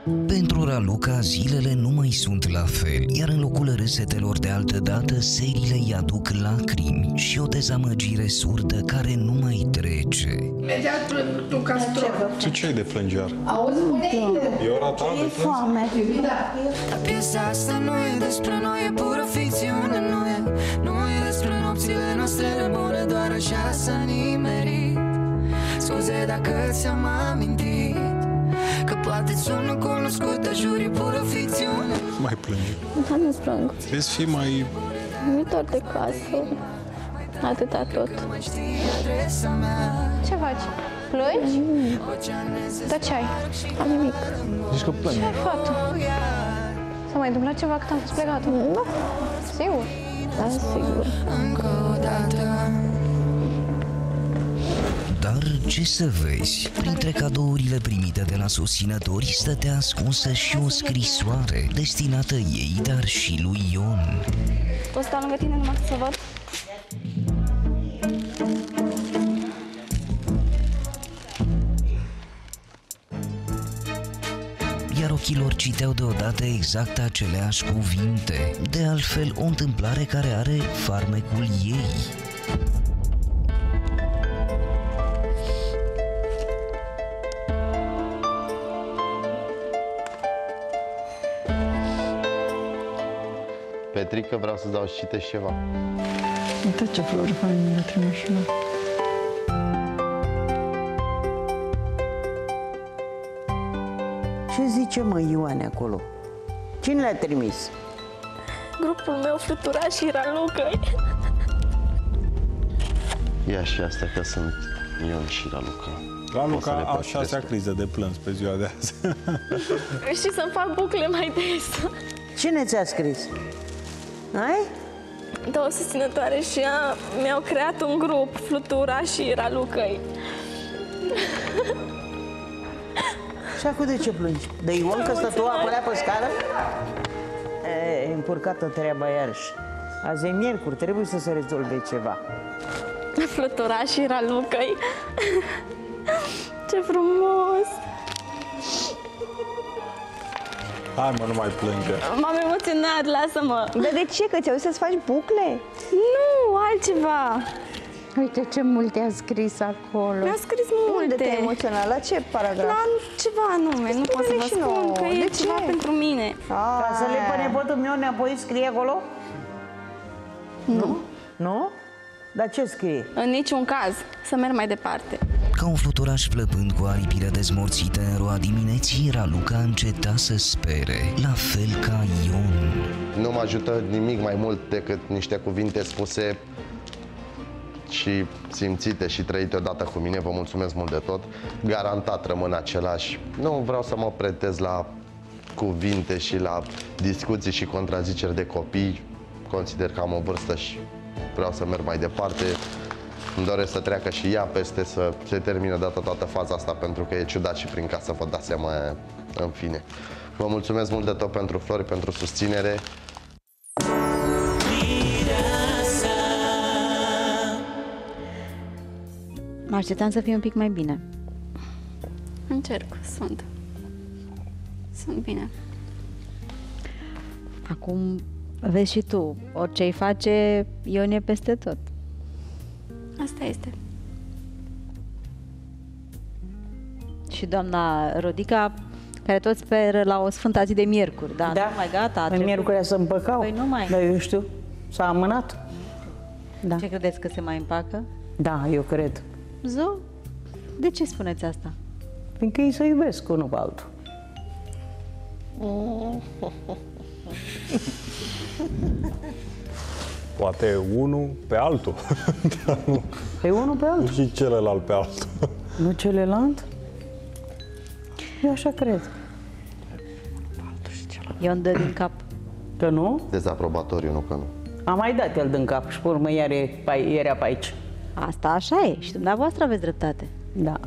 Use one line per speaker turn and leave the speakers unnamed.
Pentru Raluca, zilele nu mai sunt la fel, iar în locul râsetelor de altă dată, serile îi aduc lacrimi și o dezamăgire surdă care nu mai trece.
Imediat tu castrol.
Ce ai de plângear?
Auzi,
E ora ta de
E foame.
Dar piesa asta nu e despre noi, e pură ficțiune. Nu e despre nopțile noastre bune, doar așa s-a nimerit. Scuze dacă ți-am amintit că poate sună cunoscut, dar jur e pură ficțiune.
Mai plânge.
Da, nu-ți plâng.
Trebuie să fii mai...
Mi-e dor de casă. Atâta tot. Ce faci? Plângi? Dar ce ai? Am nimic.
Zici că plângi.
Ce ai, fată? S-a mai întâmplat ceva cât am fost plecată? Nu. Sigur? Da, sigur.
Încă o dată.
Dar ce să vezi, printre cadourile primite de la susținători stătea ascunsă și o scrisoare destinată ei, dar și lui Ion.
Pot sta lângă tine numai să văd?
Iar ochii lor citeau deodată exact aceleași cuvinte, de altfel o întâmplare care are farmecul ei.
Petrică, vreau să-ți dau și citești ceva.
Uite ce flori faine mi-a trimis și eu.
Ce zice, mă, Ioane, acolo? Cine le-a trimis?
Grupul meu Fluturaș și Raluca.
Ia și astea că sunt Ion și Raluca.
Raluca a 6-a criză de plâns pe ziua de azi.
Și să-mi fac bucle mai des.
Cine ți-a scris? Ai?
Două susținătoare și ea mi-au creat un grup, Flutura și Ralucăi.
Și acum de ce plângi? De Ion că stă tu apărea pe scară? E încurcată treaba iarăși. Azi e miercuri, trebuie să se rezolve ceva.
Flutura și Ralucăi. Ce frumos!
Hai mă, nu mai plânge.
M-am emoționat, lasă-mă!
Dar de ce? Că ți-au să-ți faci bucle?
Nu, altceva!
Uite ce multe a scris acolo.
Mi-a scris multe.
Unde te-ai emoționat? La ce paragraf?
La ceva anume, nu pot să vă
și
spun
nouă.
că e
De
ceva
ce?
pentru mine.
Ca să le pe nepotul meu neapoi scrie acolo?
Nu.
Nu? Dar ce scrie?
În niciun caz. Să merg mai departe.
Ca un fluturaș plăpând cu aripile dezmorțite în roa dimineții, Raluca înceta să spere, la fel ca Ion.
Nu mă ajută nimic mai mult decât niște cuvinte spuse și simțite și trăite odată cu mine. Vă mulțumesc mult de tot. Garantat rămân același. Nu vreau să mă pretez la cuvinte și la discuții și contraziceri de copii. Consider că am o vârstă și vreau să merg mai departe. Îmi doresc să treacă și ea peste, să se termine dată toată faza asta, pentru că e ciudat și prin casă, vă dați seama în fine. Vă mulțumesc mult de tot pentru flori, pentru susținere.
Mă așteptam să fie un pic mai bine.
Încerc, sunt bine.
Acum vezi și tu, orice îi face, Ion e peste tot.
Asta este.
Și doamna Rodica, care tot speră la o sfântă zi de miercuri, da? Nu mai gata.
În miercurea să împăcau.
Păi nu mai.
Dar eu știu, s-a amânat. Da.
Ce credeți că se mai împacă?
Da, eu cred.
Zo? De ce spuneți asta?
Fiindcă ei se iubesc unul pe altul.
Poate unul pe altul. Dar nu,
Pe unul pe altul.
nu și celălalt pe altul.
Nu celălalt? Eu așa cred.
Ion dă din cap.
Că nu?
Dezaprobatoriu, nu că nu.
A mai dat el din cap și pe urmă iar era pe aici.
Asta așa e și dumneavoastră aveți dreptate.
Da.